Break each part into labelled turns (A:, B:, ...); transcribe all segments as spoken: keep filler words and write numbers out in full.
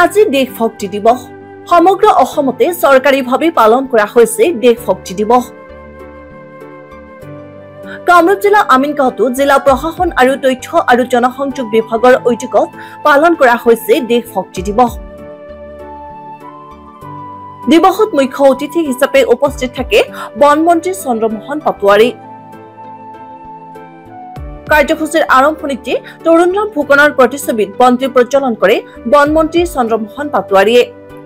A: আজি দেশ ভক্তি দিৱস সমগ্ৰ অসমতে চৰকাৰীভাৱে পালন কৰা হৈছে দেশ ভক্তি দিৱস। কামৰূপ জিলা আমিনগাঁৱতো জিলা প্ৰশাসন আৰু তথ্য আৰু জনসংযোগ বিভাগৰ উদ্যোগত পালন কৰা হৈছে দেশ ভক্তি দিৱস। দিৱসত মুখ্য অতিথি হিচাপে উপস্থিত থাকে বনমন্ত্ৰী চন্দ্ৰমোহন পাটোৱাৰী। কাৰ্যসূচীৰ আৰম্ভণিতে তৰুণৰাম ফুকনৰ প্ৰতিচ্ছবিত বন্তি প্ৰজ্বলন কৰে বনমন্ত্ৰী চন্দ্ৰমোহন পাটোৱাৰীয়ে।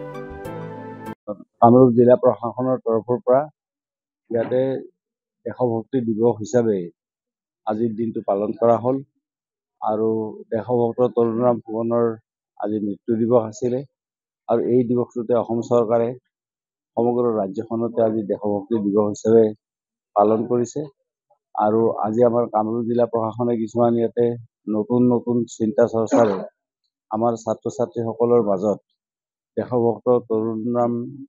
B: কামৰূপ জিলা প্ৰশাসনৰ তৰফৰ পৰা ইয়াতে দেশভক্তি দিৱস হিচাপে আজিৰ দিনটো পালন কৰা হ'ল আৰু দেশভক্ত তৰুণৰাম ফুকনৰ আজি মৃত্যু দিৱস আছিলে আৰু এই দিৱসটোতে অসম চৰকাৰে সমগ্ৰ ৰাজ্যখনতে আজি দেশভক্তি দিৱস হিচাপে পালন কৰিছে আৰু আজি আমাৰ কামৰূপ জিলা প্ৰশাসনে কিছুমান ইয়াতে নতুন নতুন চিন্তা চৰ্চাৰে আমাৰ ছাত্ৰ ছাত্ৰীসকলৰ মাজত দেশভক্ত তৰুণৰাম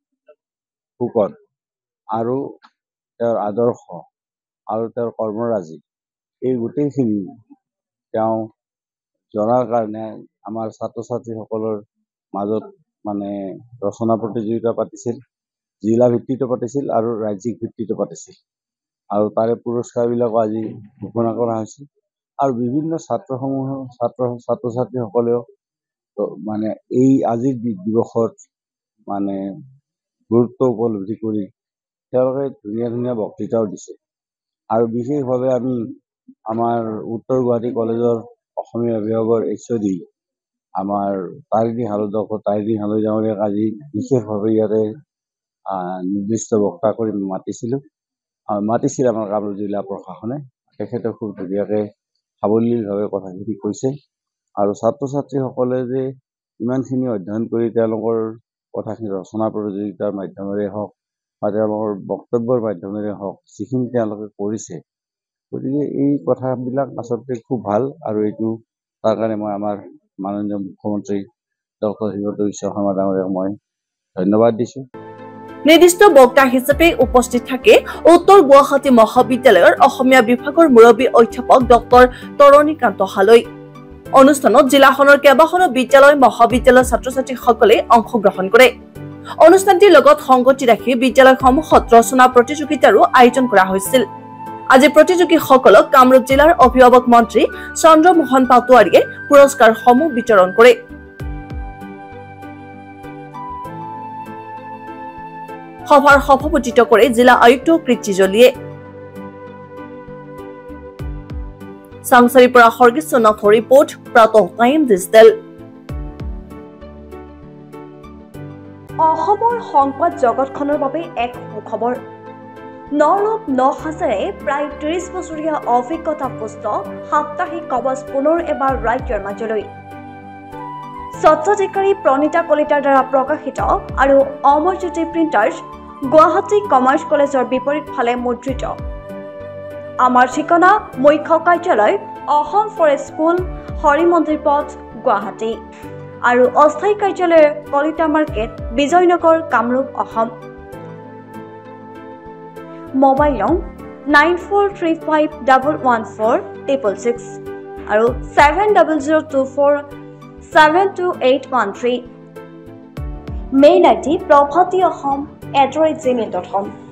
B: ফুকন আৰু তেওঁৰ আদৰ্শ আৰু তেওঁৰ কৰ্মৰাজি এই গোটেইখিনি তেওঁ জনাৰ কাৰণে আমাৰ ছাত্ৰ ছাত্ৰীসকলৰ মাজত মানে ৰচনা প্ৰতিযোগিতা পাতিছিল, জিলা ভিত্তিতো পাতিছিল আৰু ৰাজ্যিক ভিত্তিতো পাতিছিল আৰু তাৰে পুৰস্কাৰবিলাকো আজি ঘোষণা কৰা হৈছিল আৰু বিভিন্ন ছাত্ৰসমূহ ছাত্ৰ ছাত্ৰ ছাত্ৰীসকলেও মানে এই আজিৰ দিৱসত মানে গুৰুত্ব উপলব্ধি কৰি তেওঁলোকে ধুনীয়া ধুনীয়া বক্তৃতাও দিছে আৰু বিশেষভাৱে আমি আমাৰ উত্তৰ গুৱাহাটী কলেজৰ অসমীয়া বিভাগৰ এইচ অ' ডি আমাৰ তাৰিণী হালদক তাৰিণী হালদামৰীয়াক আজি বিশেষভাৱে ইয়াতে নিৰ্দিষ্ট বক্তা কৰি মাতিছিলোঁ মাতিছিল আমাৰ কামৰূপ জিলা প্ৰশাসনে। তেখেতে খুব ধুনীয়াকৈ সাৱলীলভাৱে কথাখিনি কৈছে আৰু ছাত্ৰ ছাত্ৰীসকলে যে ইমানখিনি অধ্যয়ন কৰি তেওঁলোকৰ কথাখিনি ৰচনা প্ৰতিযোগিতাৰ মাধ্যমেৰে হওক বা তেওঁলোকৰ বক্তব্যৰ মাধ্যমেৰে হওক যিখিনি তেওঁলোকে কৰিছে, গতিকে এই কথাবিলাক আচলতে খুব ভাল আৰু এইটো তাৰ কাৰণে মই আমাৰ মাননীয় মুখ্যমন্ত্ৰী ডক্টৰ হিমন্ত বিশ্ব শৰ্মা ডাঙৰীয়াক মই ধন্যবাদ দিছোঁ।
A: নিৰ্দিষ্ট বক্তা হিচাপে উপস্থিত থাকে উত্তৰ গুৱাহাটী মহাবিদ্যালয়ৰ অসমীয়া বিভাগৰ মুৰব্বী অধ্যাপক ডক্টৰ তৰণীকান্ত হালৈ। অনুষ্ঠানত জিলাখনৰ কেইবাখনো বিদ্যালয় মহাবিদ্যালয়ৰ ছাত্ৰ ছাত্ৰীসকলে অংশগ্ৰহণ কৰে। অনুষ্ঠানটিৰ লগত সংগতি ৰাখি বিদ্যালয়সমূহত ৰচনা প্ৰতিযোগিতাৰো আয়োজন কৰা হৈছিল। আজি প্ৰতিযোগীসকলক কামৰূপ জিলাৰ অভিভাৱক মন্ত্ৰী চন্দ্ৰমোহন পাটোৱাৰীয়ে পুৰস্কাৰসমূহ বিতৰণ কৰে। সভাৰ সভাপতিত্ব কৰে জিলা আয়ুক্ত কৃতি জলিয়ে। চাংচাৰীৰ পৰা সৰ্গেশ্বৰ নাথৰ ৰিপৰ্ট, প্ৰাতঃ টাইম ডিজিটেল। অসমৰ সংবাদ জগতখনৰ বাবে এক সুখবৰ। নৰূপ ন হাজাৰে প্ৰায় ত্ৰিশ বছৰীয়া অভিজ্ঞতা পুষ্ট সাপ্তাহিক কবচ পুনৰ এবাৰ ৰাজ্যৰ মাজলৈ। স্বত্বাধিকাৰী প্ৰণীতা কলিতাৰ দ্বাৰা প্ৰকাশিত আৰু অমৰজ্যোতি প্ৰিণ্টাৰ্ছ গুৱাহাটী কমাৰ্চ কলেজৰ বিপৰীত ফালে মুদ্ৰিত। আমাৰ ঠিকনা মুখ্য কাৰ্যালয় অসম ফৰেষ্ট স্কুল, হৰিমন্দিৰ পথ, গুৱাহাটী আৰু অস্থায়ী কাৰ্যালয় কলিতা মাৰ্কেট, বিজয়নগৰ, কামৰূপ, অসম। মোবাইল নং nine four three five double one four triple six আৰু seven double zero' two four seven two eight one three. Mail I D Prabhati Assam at the rate Gmail dot com.